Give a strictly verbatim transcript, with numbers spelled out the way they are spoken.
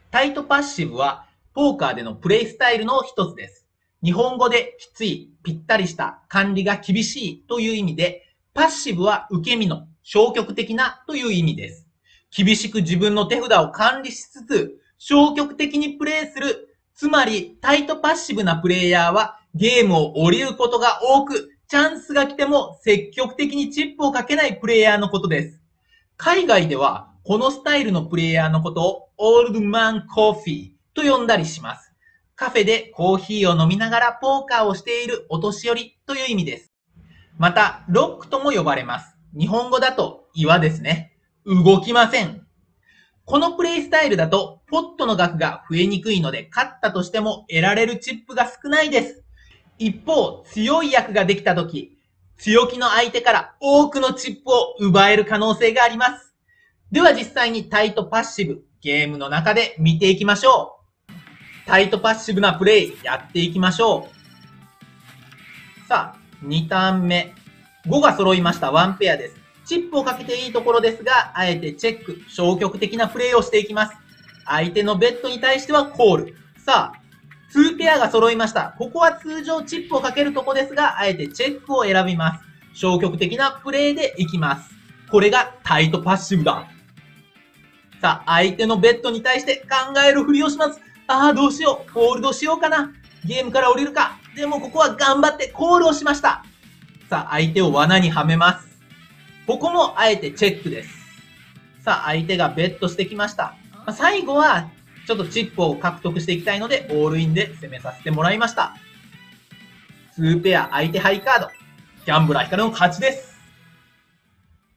タイトパッシブは、ポーカーでのプレイスタイルの一つです。日本語できつい、ぴったりした、管理が厳しいという意味で、パッシブは受け身の消極的なという意味です。厳しく自分の手札を管理しつつ、消極的にプレイする、つまりタイトパッシブなプレイヤーはゲームを降りることが多く、チャンスが来ても積極的にチップをかけないプレイヤーのことです。海外ではこのスタイルのプレイヤーのことをオールドマンコーヒーと呼んだりします。カフェでコーヒーを飲みながらポーカーをしているお年寄りという意味です。また、ロックとも呼ばれます。日本語だと岩ですね。動きません。このプレイスタイルだとポットの額が増えにくいので勝ったとしても得られるチップが少ないです。一方、強い役ができたとき、強気の相手から多くのチップを奪える可能性があります。では実際にタイトパッシブ、ゲームの中で見ていきましょう。タイトパッシブなプレイやっていきましょう。さあ、にターン目。ごが揃いましたワンペアです。チップをかけていいところですが、あえてチェック、消極的なプレイをしていきます。相手のベッドに対してはコール。さあ、にペアが揃いました。ここは通常チップをかけるとこですが、あえてチェックを選びます。消極的なプレイでいきます。これがタイトパッシブだ。さあ、相手のベッドに対して考えるふりをします。ああ、どうしよう。ホールドしようかな。ゲームから降りるか。でもここは頑張ってコールをしました。さあ、相手を罠にはめます。ここもあえてチェックです。さあ、相手がベットしてきました。最後は、ちょっとチップを獲得していきたいので、オールインで攻めさせてもらいました。にペア、相手ハイカード。ギャンブラー光の勝ちです。